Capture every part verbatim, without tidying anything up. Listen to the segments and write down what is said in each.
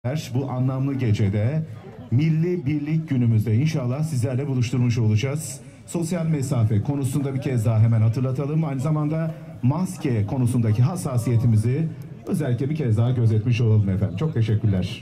Bu anlamlı gecede Milli Birlik Günümüzde inşallah sizlerle buluşturmuş olacağız. Sosyal mesafe konusunda bir kez daha hemen hatırlatalım. Aynı zamanda maske konusundaki hassasiyetimizi özellikle bir kez daha gözetmiş olalım efendim. Çok teşekkürler.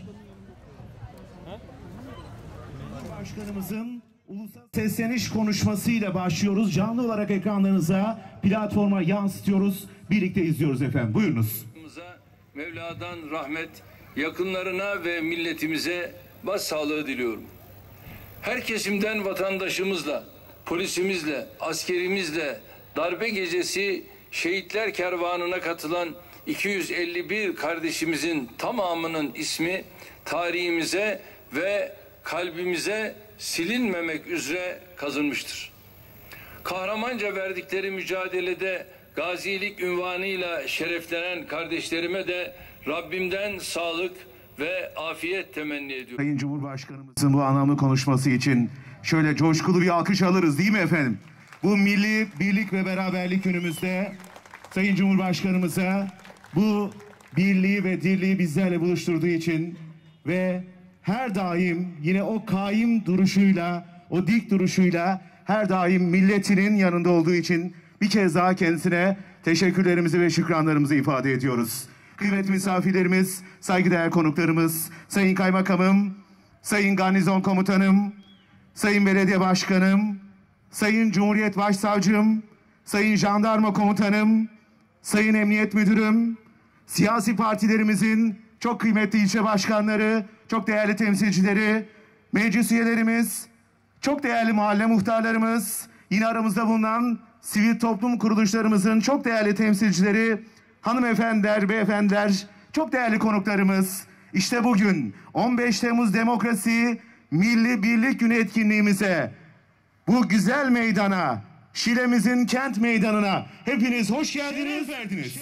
Başkanımızın ulusal sesleniş konuşmasıyla başlıyoruz. Canlı olarak ekranlarınıza, platforma yansıtıyoruz. Birlikte izliyoruz efendim. Buyurunuz. Mevla'dan rahmet, yakınlarına ve milletimize başsağlığı diliyorum. Her kesimden vatandaşımızla, polisimizle, askerimizle darbe gecesi şehitler kervanına katılan iki yüz elli bir kardeşimizin tamamının ismi tarihimize ve kalbimize silinmemek üzere kazınmıştır. Kahramanca verdikleri mücadelede gazilik ünvanıyla şereflenen kardeşlerime de Rabbimden sağlık ve afiyet temenni ediyorum. Sayın Cumhurbaşkanımızın bu anlamlı konuşması için şöyle coşkulu bir alkış alırız değil mi efendim? Bu milli birlik ve beraberlik günümüzde Sayın Cumhurbaşkanımıza bu birliği ve dirliği bizlerle buluşturduğu için ve her daim yine o kaim duruşuyla, o dik duruşuyla her daim milletinin yanında olduğu için bir kez daha kendisine teşekkürlerimizi ve şükranlarımızı ifade ediyoruz. Kıymetli misafirlerimiz, saygıdeğer konuklarımız, Sayın Kaymakamım, Sayın Garnizon Komutanım, Sayın Belediye Başkanım, Sayın Cumhuriyet Başsavcım, Sayın Jandarma Komutanım, Sayın Emniyet Müdürüm, siyasi partilerimizin çok kıymetli ilçe başkanları, çok değerli temsilcileri, meclis üyelerimiz, çok değerli mahalle muhtarlarımız, yine aramızda bulunan sivil toplum kuruluşlarımızın çok değerli temsilcileri, hanımefendiler, beyefendiler, çok değerli konuklarımız. İşte bugün on beş Temmuz Demokrasi Milli Birlik Günü etkinliğimize, bu güzel meydana, Şile'mizin kent meydanına hepiniz hoş geldiniz, verdiniz.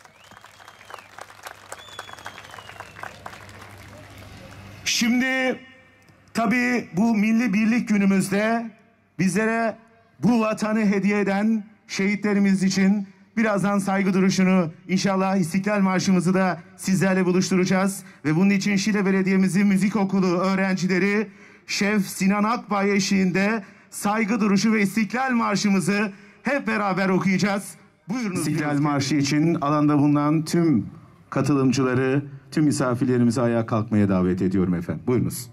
Şimdi tabii bu Milli Birlik Günümüzde bizlere bu vatanı hediye eden şehitlerimiz için birazdan saygı duruşunu, inşallah İstiklal Marşımızı da sizlerle buluşturacağız. Ve bunun için Şile Belediye'mizin müzik okulu öğrencileri Şef Sinan Akbay eşliğinde saygı duruşu ve İstiklal Marşımızı hep beraber okuyacağız. Buyurunuz. İstiklal Marşı için alanda bulunan tüm katılımcıları, tüm misafirlerimizi ayağa kalkmaya davet ediyorum efendim. Buyurunuz.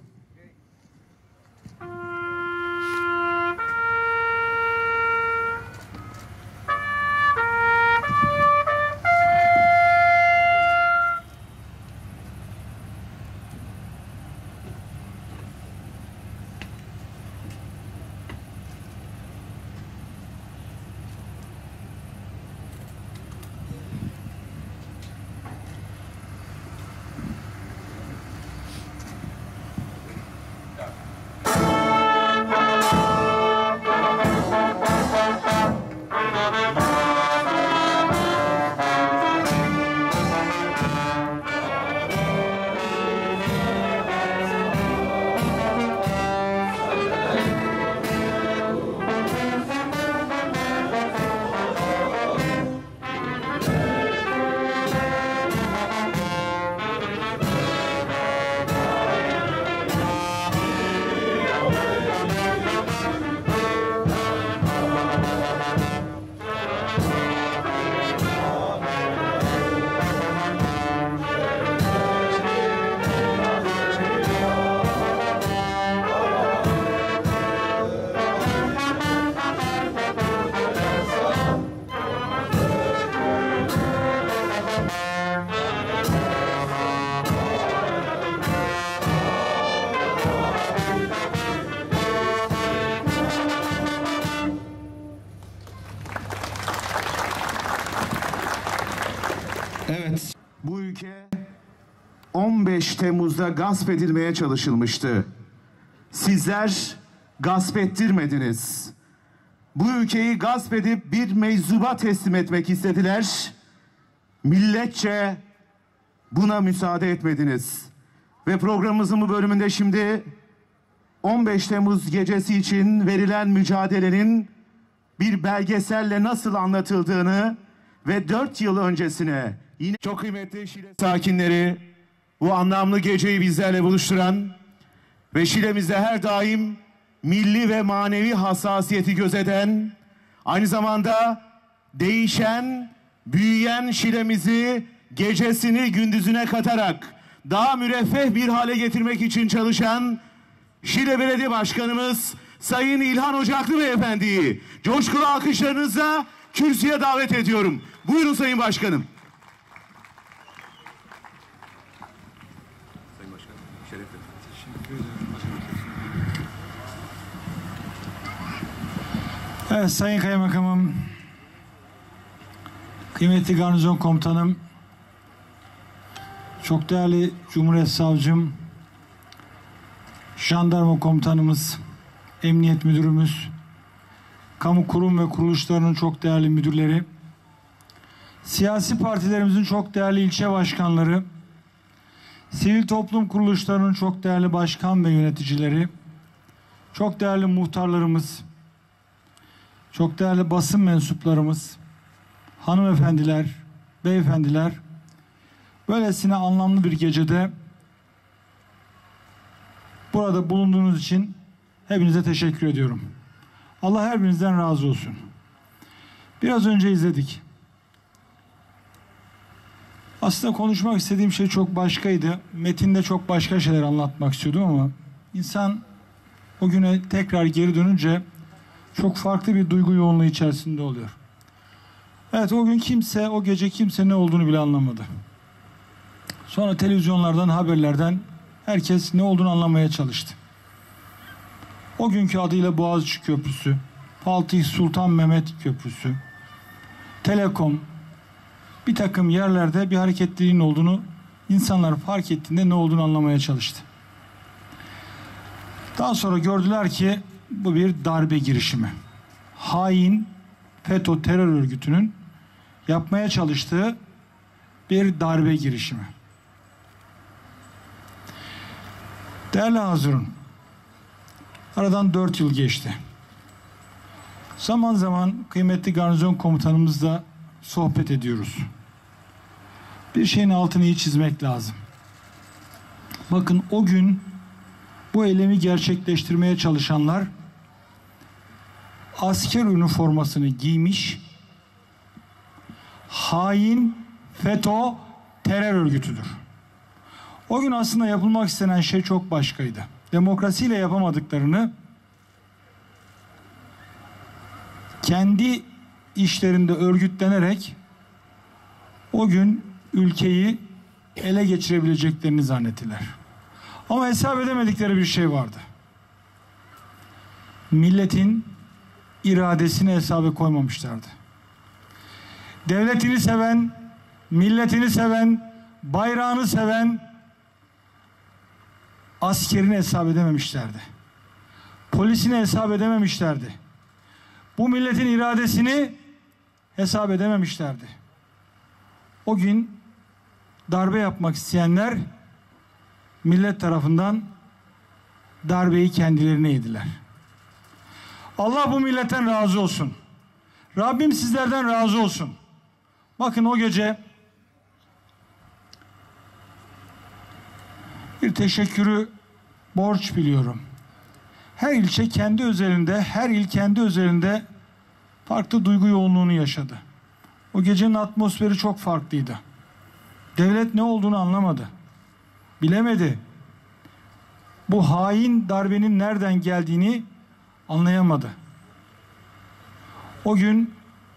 Evet, bu ülke on beş Temmuz'da gasp edilmeye çalışılmıştı. Sizler gasp ettirmediniz. Bu ülkeyi gasp edip bir meczuba teslim etmek istediler. Milletçe buna müsaade etmediniz. Ve programımızın bu bölümünde şimdi on beş Temmuz gecesi için verilen mücadelenin bir belgeselle nasıl anlatıldığını ve dört yıl öncesine yine çok kıymetli Şile sakinleri, bu anlamlı geceyi bizlerle buluşturan ve Şile'mizde her daim milli ve manevi hassasiyeti gözeten, aynı zamanda değişen, büyüyen Şile'mizi gecesini gündüzüne katarak daha müreffeh bir hale getirmek için çalışan Şile Belediye Başkanımız Sayın İlhan Ocaklı Beyefendi'yi coşkulu alkışlarınızla kürsüye davet ediyorum. Buyurun Sayın Başkanım. Sayın Başkanım, şeref verin. Teşekkür ederim. Evet Sayın Kaymakamım, kıymetli Garnizon Komutanım, çok değerli Cumhuriyet Savcım, Jandarma Komutanımız, Emniyet Müdürümüz, kamu kurum ve kuruluşlarının çok değerli müdürleri, siyasi partilerimizin çok değerli ilçe başkanları, sivil toplum kuruluşlarının çok değerli başkan ve yöneticileri, çok değerli muhtarlarımız, çok değerli basın mensuplarımız, hanımefendiler, beyefendiler, böylesine anlamlı bir gecede burada bulunduğunuz için hepinize teşekkür ediyorum. Allah her birinizden razı olsun. Biraz önce izledik. Aslında konuşmak istediğim şey çok başkaydı. Metinde çok başka şeyler anlatmak istiyordum ama insan o güne tekrar geri dönünce çok farklı bir duygu yoğunluğu içerisinde oluyor. Evet, o gün kimse, o gece kimse ne olduğunu bile anlamadı. Sonra televizyonlardan, haberlerden herkes ne olduğunu anlamaya çalıştı. O günkü adıyla Boğaziçi Köprüsü, Fatih Sultan Mehmet Köprüsü, Telekom, bir takım yerlerde bir hareketliliğin olduğunu insanlar fark ettiğinde ne olduğunu anlamaya çalıştı. Daha sonra gördüler ki bu bir darbe girişimi. Hain FETÖ terör örgütünün yapmaya çalıştığı bir darbe girişimi. Değerli hazırın, aradan dört yıl geçti. Zaman zaman kıymetli garnizon komutanımızla sohbet ediyoruz. Bir şeyin altını iyi çizmek lazım. Bakın, o gün bu eylemi gerçekleştirmeye çalışanlar asker üniformasını giymiş, hain FETÖ terör örgütüdür. O gün aslında yapılmak istenen şey çok başkaydı. Demokrasiyle yapamadıklarını kendi işlerinde örgütlenerek o gün ülkeyi ele geçirebileceklerini zannettiler. Ama hesap edemedikleri bir şey vardı. Milletin iradesini hesaba koymamışlardı. Devletini seven, milletini seven, bayrağını seven askerini hesap edememişlerdi. Polisini hesap edememişlerdi. Bu milletin iradesini hesap edememişlerdi. O gün darbe yapmak isteyenler millet tarafından darbeyi kendilerine yediler. Allah bu milletten razı olsun. Rabbim sizlerden razı olsun. Bakın, o gece bir teşekkürü borç biliyorum. Her ilçe kendi özelinde, her il kendi özelinde farklı duygu yoğunluğunu yaşadı. O gecenin atmosferi çok farklıydı. Devlet ne olduğunu anlamadı. Bilemedi. Bu hain darbenin nereden geldiğini anlayamadı. O gün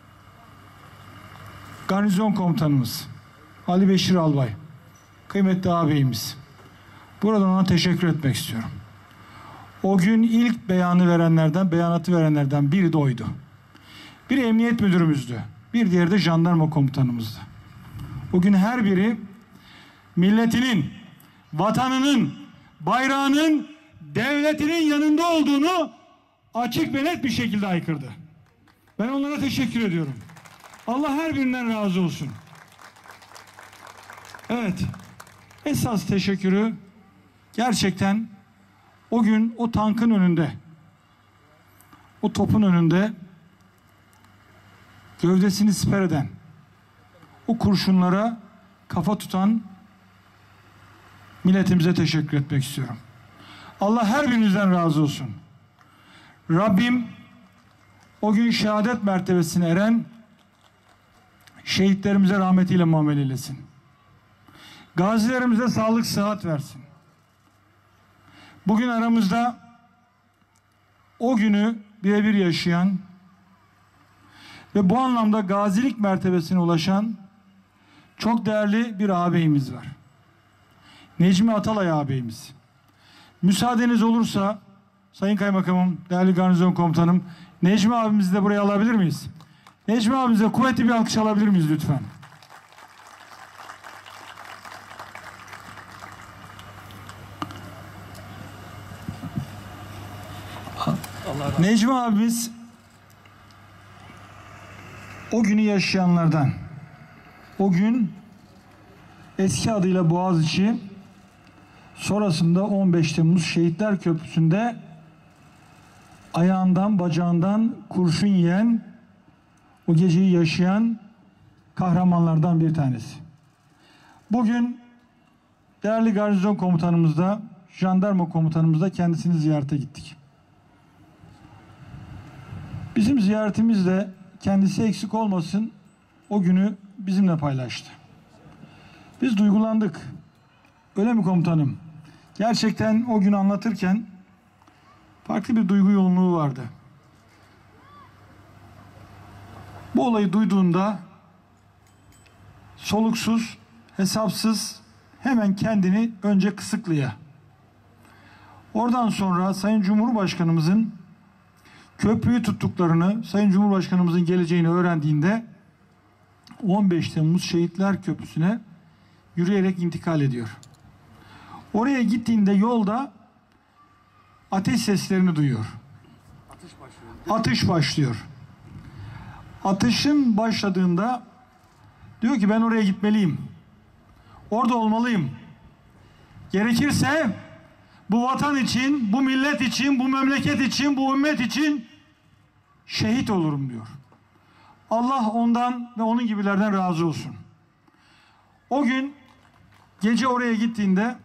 garnizon komutanımız Ali Beşir Albay, kıymetli ağabeyimiz, buradan ona teşekkür etmek istiyorum. O gün ilk beyanı verenlerden, beyanatı verenlerden biri de oydu. Bir emniyet müdürümüzdü. Bir diğeri de jandarma komutanımızdı. Bugün her biri milletinin, vatanının, bayrağının, devletinin yanında olduğunu açık ve net bir şekilde haykırdı. Ben onlara teşekkür ediyorum. Allah her birinden razı olsun. Evet, esas teşekkürü gerçekten o gün o tankın önünde, o topun önünde gövdesini siper eden, o kurşunlara kafa tutan milletimize teşekkür etmek istiyorum. Allah her birinizden razı olsun. Rabbim o gün şehadet mertebesine eren şehitlerimize rahmetiyle muamele eylesin. Gazilerimize sağlık, sıhhat versin. Bugün aramızda o günü birebir yaşayan ve bu anlamda gazilik mertebesine ulaşan çok değerli bir ağabeyimiz var. Necmi Atalay ağabeyimiz. Müsaadeniz olursa Sayın Kaymakamım, değerli garnizon komutanım, Necmi abimizi de buraya alabilir miyiz? Necmi abimize kuvvetli bir alkış alabilir miyiz lütfen? Necmi abimiz o günü yaşayanlardan. O gün eski adıyla Boğaziçi, sonrasında on beş Temmuz Şehitler Köprüsü'nde ayağından bacağından kurşun yiyen, o geceyi yaşayan kahramanlardan bir tanesi. Bugün değerli garnizon komutanımızda, jandarma komutanımızda kendisini ziyarete gittik. Bizim ziyaretimizde kendisi eksik olmasın o günü bizimle paylaştı. Biz duygulandık. Öyle mi komutanım? Gerçekten o günü anlatırken farklı bir duygu yoğunluğu vardı. Bu olayı duyduğunda soluksuz, hesapsız hemen kendini önce kısıklaya. Oradan sonra Sayın Cumhurbaşkanımızın köprüyü tuttuklarını, Sayın Cumhurbaşkanımızın geleceğini öğrendiğinde on beş Temmuz Şehitler Köprüsü'ne yürüyerek intikal ediyor. Oraya gittiğinde yolda ateş seslerini duyuyor. Atış başlıyor. Atış başlıyor. Atışın başladığında diyor ki ben oraya gitmeliyim. Orada olmalıyım. Gerekirse bu vatan için, bu millet için, bu memleket için, bu ümmet için şehit olurum diyor. Allah ondan ve onun gibilerden razı olsun. O gün gece oraya gittiğinde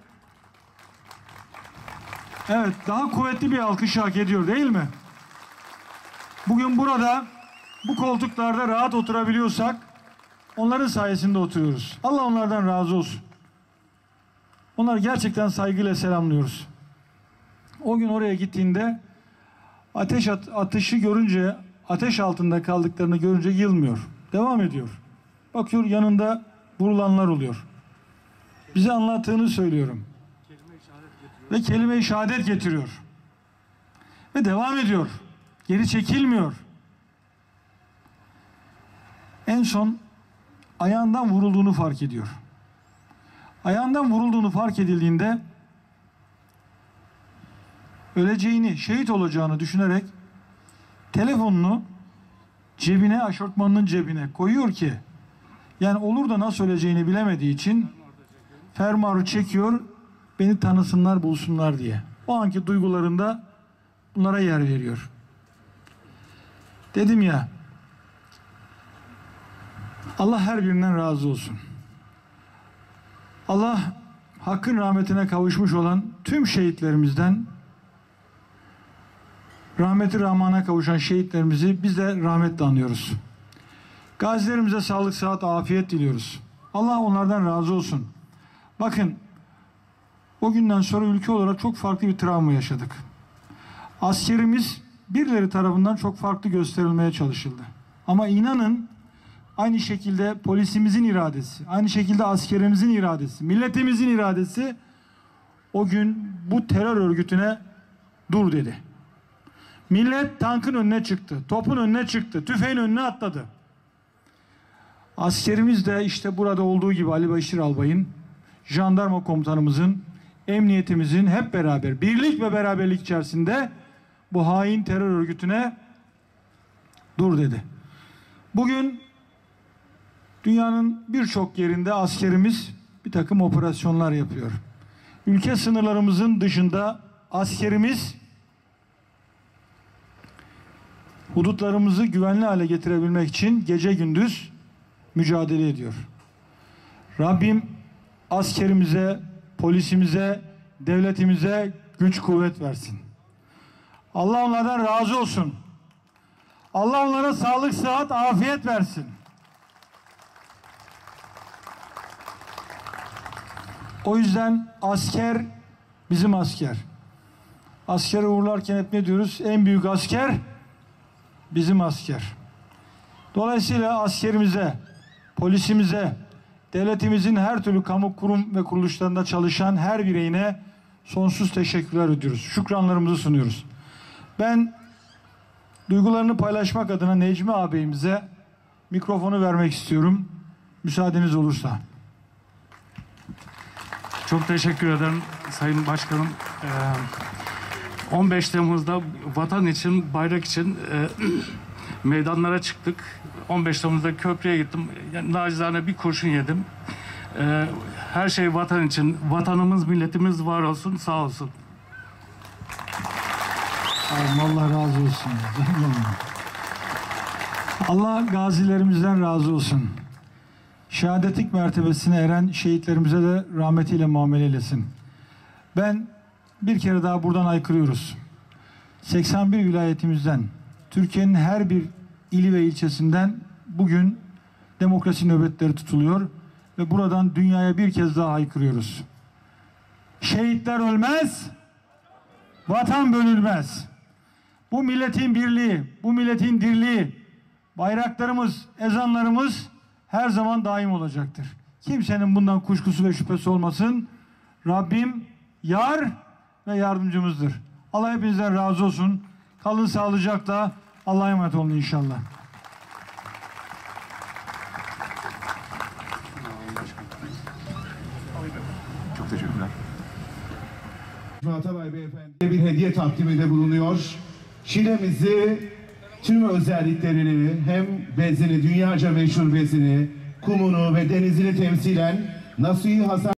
evet daha kuvvetli bir alkış hak ediyor değil mi? Bugün burada bu koltuklarda rahat oturabiliyorsak onların sayesinde oturuyoruz. Allah onlardan razı olsun. Onları gerçekten saygıyla selamlıyoruz. O gün oraya gittiğinde ateş at atışı görünce, ateş altında kaldıklarını görünce yılmıyor. Devam ediyor. Bakıyor yanında vurulanlar oluyor. Bize anlattığını söylüyorum. Ve kelime-i şehadet getiriyor. Ve devam ediyor. Geri çekilmiyor. En son ayağından vurulduğunu fark ediyor. Ayağından vurulduğunu fark edildiğinde öleceğini, şehit olacağını düşünerek telefonunu cebine, aşortmanının cebine koyuyor ki yani olur da nasıl öleceğini bilemediği için fermuarı çekiyor, beni tanısınlar, bulsunlar diye. O anki duygularında bunlara yer veriyor. Dedim ya, Allah her birinden razı olsun. Allah hakkın rahmetine kavuşmuş olan tüm şehitlerimizden, rahmeti rahmana kavuşan şehitlerimizi biz de rahmetle anıyoruz. Gazilerimize sağlık, sıhhat, afiyet diliyoruz. Allah onlardan razı olsun. Bakın, o günden sonra ülke olarak çok farklı bir travma yaşadık. Askerimiz birileri tarafından çok farklı gösterilmeye çalışıldı. Ama inanın aynı şekilde polisimizin iradesi, aynı şekilde askerimizin iradesi, milletimizin iradesi o gün bu terör örgütüne dur dedi. Millet tankın önüne çıktı, topun önüne çıktı, tüfeğin önüne atladı. Askerimiz de işte burada olduğu gibi Ali Beşir Albay'ın, jandarma komutanımızın, emniyetimizin hep beraber, birlik ve beraberlik içerisinde bu hain terör örgütüne dur dedi. Bugün dünyanın birçok yerinde askerimiz bir takım operasyonlar yapıyor. Ülke sınırlarımızın dışında askerimiz hudutlarımızı güvenli hale getirebilmek için gece gündüz mücadele ediyor. Rabbim askerimize, polisimize, devletimize güç kuvvet versin. Allah onlardan razı olsun. Allah onlara sağlık, sıhhat, afiyet versin. O yüzden asker bizim asker. Askeri uğurlarken hep ne diyoruz? En büyük asker bizim asker. Dolayısıyla askerimize, polisimize, devletimizin her türlü kamu kurum ve kuruluşlarında çalışan her bireyine sonsuz teşekkürler ediyoruz. Şükranlarımızı sunuyoruz. Ben duygularını paylaşmak adına Necmi ağabeyimize mikrofonu vermek istiyorum. Müsaadeniz olursa. Çok teşekkür ederim Sayın Başkanım. Ee, on beş Temmuz'da vatan için, bayrak için e, meydanlara çıktık. on beş Temmuz'da köprüye gittim. Yani, nacizane bir kurşun yedim. Ee, her şey vatan için. Vatanımız, milletimiz var olsun, sağ olsun. Allah razı olsun. Allah gazilerimizden razı olsun. Şehadetlik mertebesine eren şehitlerimize de rahmetiyle muamele eylesin. Ben bir kere daha buradan aykırıyoruz. seksen bir vilayetimizden, Türkiye'nin her bir ili ve ilçesinden bugün demokrasi nöbetleri tutuluyor ve buradan dünyaya bir kez daha haykırıyoruz. Şehitler ölmez, vatan bölünmez. Bu milletin birliği, bu milletin dirliği, bayraklarımız, ezanlarımız her zaman daim olacaktır. Kimsenin bundan kuşkusu ve şüphesi olmasın. Rabbim yar ve yardımcımızdır. Allah hepinizden razı olsun. Kalın sağlıcakla. Allah'a emanet olun inşallah. Çok teşekkürler. Atabay Beyefendi'ye bir hediye takdiminde bulunuyor. Şile'mizi tüm özelliklerini, hem bezini, dünyaca meşhur bezini, kumunu ve denizini temsilen Nasuhi Hasan